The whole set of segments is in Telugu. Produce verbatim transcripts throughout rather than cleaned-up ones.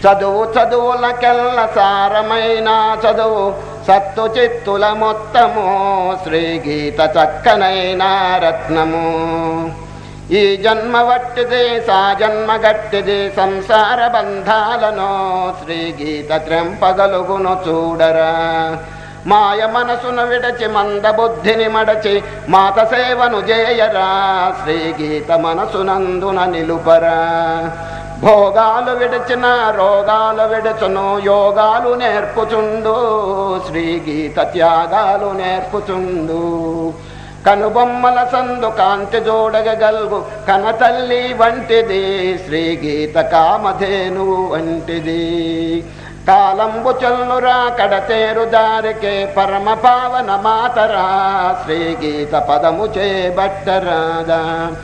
చదువు చదువులకెల్ల సారమైన చదువు సత్తు చిత్తుల మొత్తము శ్రీగీత చక్కనైన రత్నము. ఈ జన్మ వట్టిది సా జన్మ గట్టిది సంసార బంధాలను శ్రీగీత త్రెంపగలుగును చూడరా. మాయ మనసును విడచి మంద బుద్ధిని మడచి మాత సేవను చేయరా శ్రీగీత మనసునందున నిలుపరా. భోగాలు విడిచిన రోగాలు విడుచును యోగాలు నేర్పుచుండు శ్రీగీత త్యాగాలు నేర్పుచుండు. కనుబొమ్మల సందు కాంతి జోడగల్గు కనతల్లి వంటిది శ్రీగీత కామధేను వంటిది. కాలంబు చల్లురా కడతేరు దారికే పరమ పావన మాతరా శ్రీగీత పదము చేబట్టరాదా.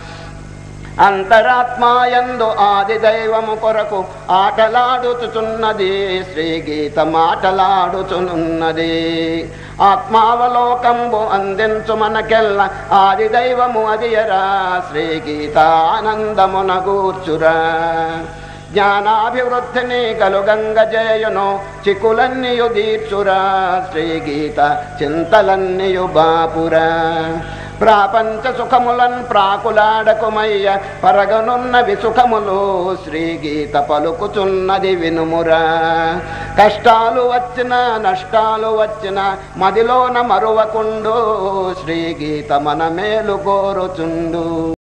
అంతరాత్మాయందు ఆది దైవము కొరకు ఆటలాడుచుచున్నది శ్రీగీత మాటలాడుచునున్నది. ఆత్మావలోకంబు అందించు మనకెల్ల ఆది దైవము అదియరా శ్రీగీత ఆనందమున గూర్చురా. జ్ఞానాభివృద్ధిని కలుగంగ జేయును చికులన్నీయు దీర్చురా శ్రీగీత చింతలన్నీయు బాపురా. ప్రాపంచ సుఖములన్ ప్రాకులాడకుమయ్య పరగనున్న విసుఖములు శ్రీగీత పలుకుచున్నది వినుమురా. కష్టాలు వచ్చిన నష్టాలు వచ్చిన మదిలోన మరువకుండు శ్రీగీత మన మేలు కోరుచుండు.